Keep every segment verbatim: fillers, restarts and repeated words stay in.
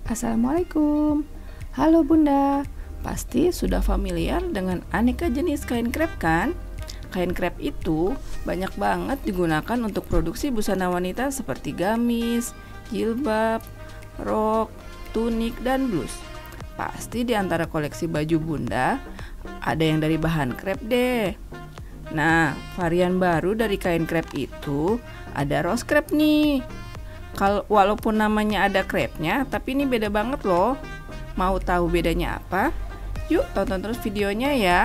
Assalamualaikum. Halo Bunda, pasti sudah familiar dengan aneka jenis kain krep kan? Kain krep itu banyak banget digunakan untuk produksi busana wanita seperti gamis, jilbab, rok, tunik, dan blus. Pasti di antara koleksi baju Bunda ada yang dari bahan krep deh. Nah, varian baru dari kain krep itu ada rose krep nih. Kalau walaupun namanya ada krepnya, tapi ini beda banget loh. Mau tahu bedanya apa? Yuk tonton terus videonya ya.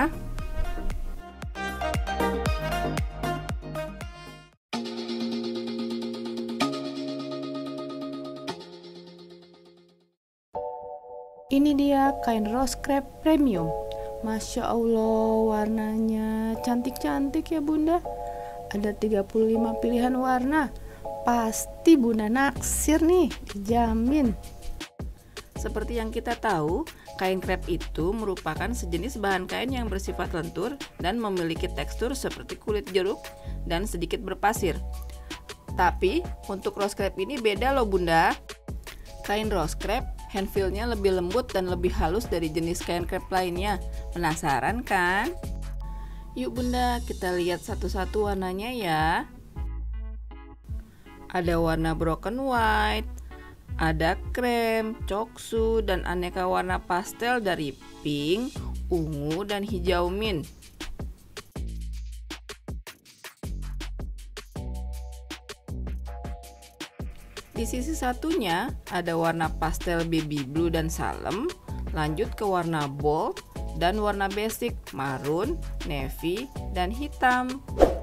Ini dia kain rose krep premium. Masya Allah, warnanya cantik-cantik ya Bunda. Ada tiga puluh lima pilihan warna. Pasti Bunda naksir nih, dijamin. Seperti yang kita tahu, kain krep itu merupakan sejenis bahan kain yang bersifat lentur dan memiliki tekstur seperti kulit jeruk dan sedikit berpasir. Tapi untuk rose krep ini beda loh Bunda. Kain rose krep hand feel-nya lebih lembut dan lebih halus dari jenis kain krep lainnya. Penasaran kan? Yuk Bunda, kita lihat satu-satu warnanya ya. Ada warna broken white, ada krem, coksu, dan aneka warna pastel dari pink, ungu, dan hijau mint. Di sisi satunya ada warna pastel baby blue dan salem, lanjut ke warna bold dan warna basic, marun, navy, dan hitam.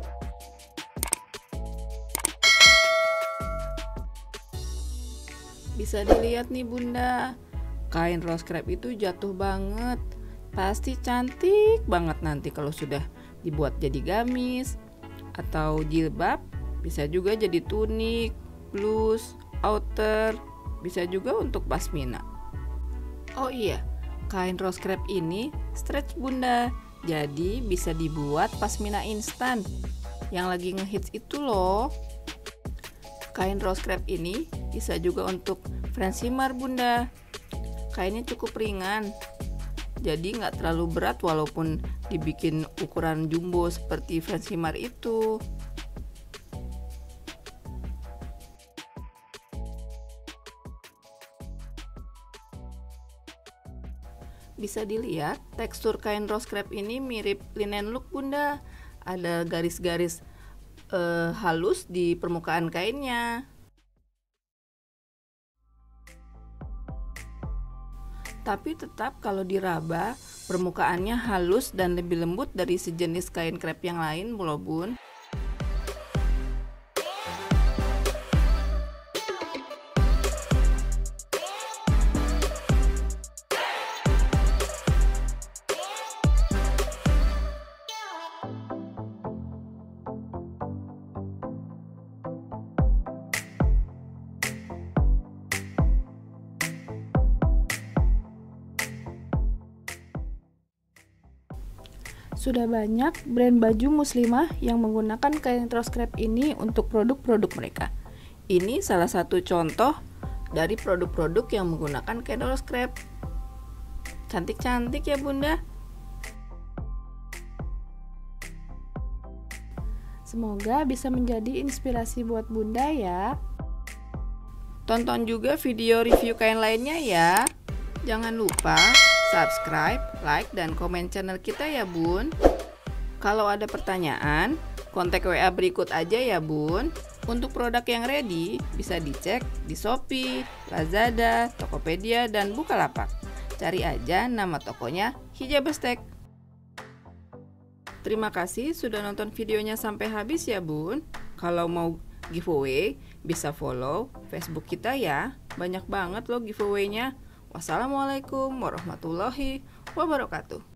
Bisa dilihat nih Bunda, kain rose krep itu jatuh banget. Pasti cantik banget nanti kalau sudah dibuat jadi gamis atau jilbab. Bisa juga jadi tunik, blus, outer, bisa juga untuk pasmina. Oh iya, kain rose krep ini stretch Bunda, jadi bisa dibuat pasmina instan yang lagi ngehits itu loh. Kain rose krep ini bisa juga untuk fransimar Bunda. Kainnya cukup ringan, jadi nggak terlalu berat walaupun dibikin ukuran jumbo seperti fransimar itu. Bisa dilihat tekstur kain rose krep ini mirip linen look Bunda. Ada garis-garis Uh, halus di permukaan kainnya. Tapi tetap kalau diraba permukaannya halus dan lebih lembut dari sejenis kain krep yang lain loh Bun. Sudah banyak brand baju muslimah yang menggunakan kain rose krep ini untuk produk-produk mereka. Ini salah satu contoh dari produk-produk yang menggunakan kain rose krep. Cantik-cantik ya Bunda. Semoga bisa menjadi inspirasi buat Bunda ya. Tonton juga video review kain lainnya ya. Jangan lupa subscribe, like, dan komen channel kita ya Bun. Kalau ada pertanyaan, kontak W A berikut aja ya Bun. Untuk produk yang ready, bisa dicek di Shopee, Lazada, Tokopedia, dan Bukalapak. Cari aja nama tokonya Hijabestek. Terima kasih sudah nonton videonya sampai habis ya Bun. Kalau mau giveaway, bisa follow Facebook kita ya. Banyak banget loh giveaway-nya. Wassalamualaikum warahmatullahi wabarakatuh.